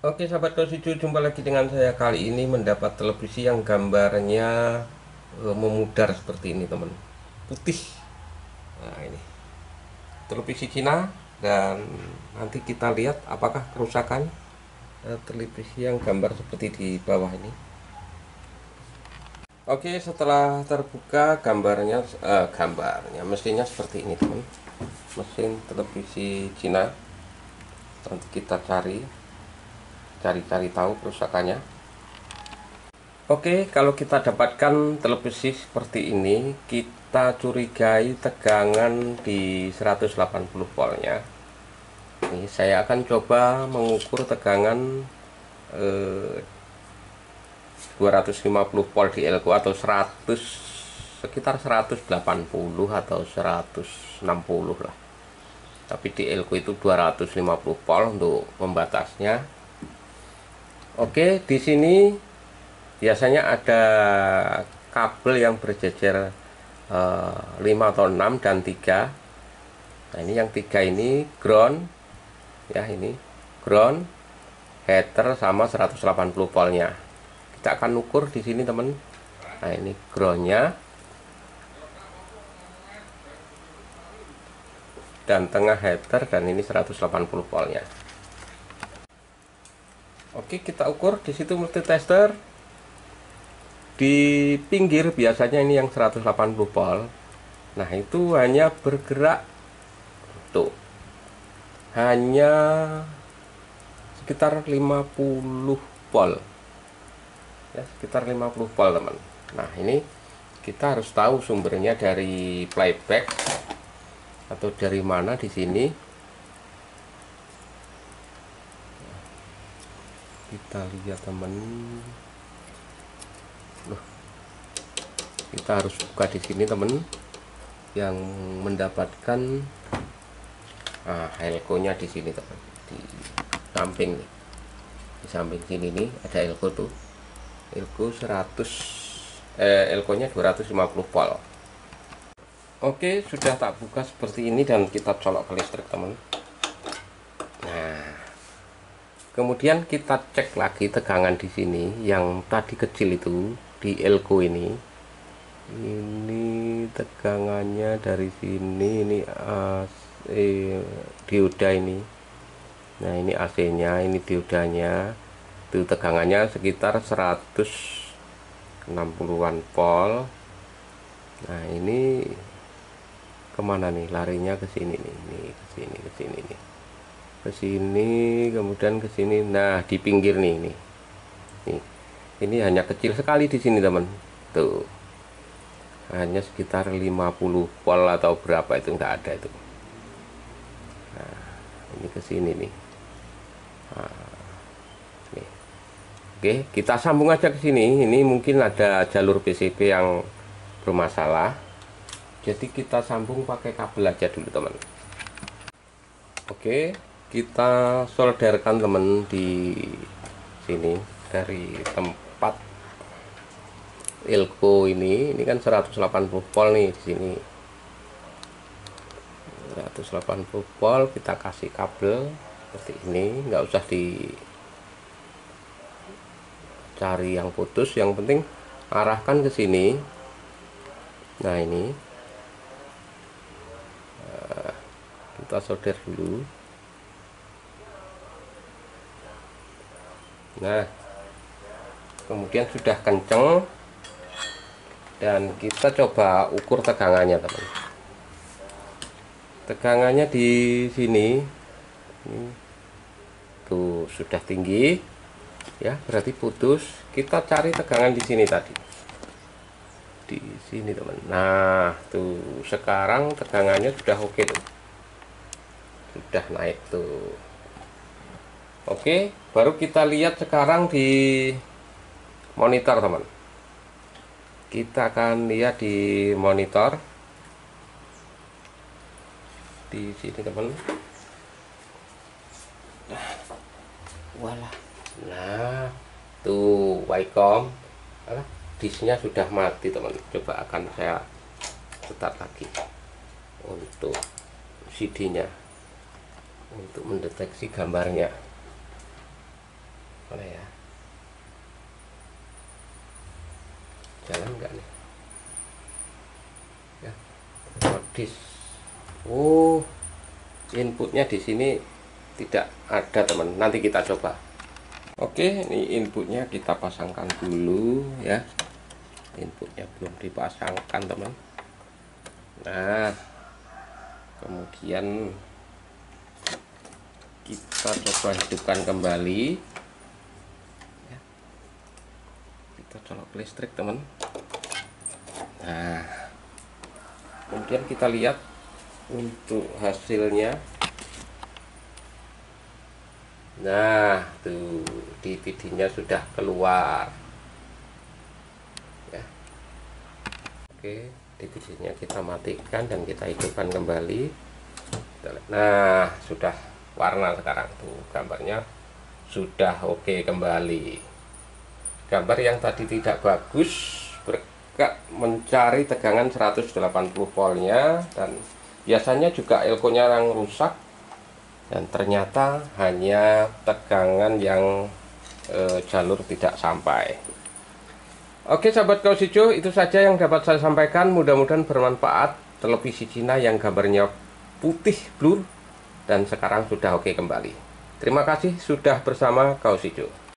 Oke sahabat Kosicu, jumpa lagi dengan saya. Kali ini mendapat televisi yang gambarnya memudar seperti ini teman, putih. Nah ini televisi Cina, dan nanti kita lihat apakah kerusakan televisi yang gambar seperti di bawah ini. Oke, setelah terbuka gambarnya mesinnya seperti ini teman, mesin televisi Cina. Nanti kita cari tahu kerusakannya. Oke, kalau kita dapatkan televisi seperti ini, kita curigai tegangan di 180 voltnya. Ini saya akan coba mengukur tegangan 250 volt di elko, atau 100, sekitar 180 atau 160 lah. Tapi di elko itu 250 volt untuk pembatasnya. Oke, di sini biasanya ada kabel yang berjejer 5 atau 6 dan 3. Nah ini yang 3 ini ground ya, ini ground, header sama 180 voltnya. Kita akan ukur di sini teman. Nah ini groundnya dan tengah header, dan ini 180 voltnya. Oke, kita ukur di situ multitester. Di pinggir biasanya ini yang 180 volt. Nah itu hanya bergerak tuh, hanya sekitar 50 volt ya, sekitar 50 volt teman. Nah ini kita harus tahu sumbernya dari playback atau dari mana. Di sini kita lihat teman. Kita harus buka di sini teman, yang mendapatkan elko-nya di sini teman, di samping nih, di samping sini nih ada elko tuh, elko 100, elko-nya 250 volt. Oke, sudah tak buka seperti ini dan kita colok ke listrik teman. Nah, kemudian kita cek lagi tegangan di sini yang tadi kecil itu di elko ini. Ini tegangannya dari sini, ini dioda ini. Nah ini AC-nya, ini diodanya. Itu tegangannya sekitar 160-an volt. Nah ini kemana nih larinya? Ke sini nih, ke sini nih, ke sini, kemudian ke sini. Nah di pinggir nih, nih ini hanya kecil sekali di sini teman, tuh hanya sekitar 50 volt atau berapa, itu enggak ada itu. Nah ini ke sini nih. Nih. Oke, kita sambung aja ke sini. Ini mungkin ada jalur PCB yang bermasalah, jadi kita sambung pakai kabel aja dulu teman. Oke, kita solderkan teman di sini dari tempat elko ini kan 180 volt nih di sini. 180 volt, kita kasih kabel seperti ini, nggak usah dicari yang putus, yang penting arahkan ke sini. Nah ini kita solder dulu. Nah kemudian sudah kenceng, dan kita coba ukur tegangannya teman. Tegangannya di sini tuh sudah tinggi ya, berarti putus. Kita cari tegangan di sini tadi, di sini teman. Nah tuh sekarang tegangannya sudah oke tuh, sudah naik tuh. Oke, baru kita lihat sekarang di monitor teman. Kita akan lihat di monitor di sini teman. Walah, nah tuh Wacom, disknya sudah mati teman. Coba akan saya start lagi untuk CD-nya, untuk mendeteksi gambarnya. Jalan nggak nih? Ya, modis. Oh, inputnya di sini tidak ada teman. Nanti kita coba. Oke, ini inputnya kita pasangkan dulu ya. Inputnya belum dipasangkan teman. Nah, kemudian kita coba hidupkan kembali ya. Kita colok listrik teman. Nah, kemudian kita lihat untuk hasilnya. Nah, tuh DVD-nya sudah keluar ya. Oke, DVD-nya kita matikan dan kita hidupkan kembali. Nah, sudah warna sekarang tuh, gambarnya sudah oke kembali. Gambar yang tadi tidak bagus berkat mencari tegangan 180 voltnya, dan biasanya juga elko-nya yang rusak, dan ternyata hanya tegangan yang jalur tidak sampai. Oke sahabat Kaus Hijau, itu saja yang dapat saya sampaikan. Mudah-mudahan bermanfaat. Televisi Cina yang gambarnya putih blur dan sekarang sudah oke kembali. Terima kasih sudah bersama Kaus Hijau.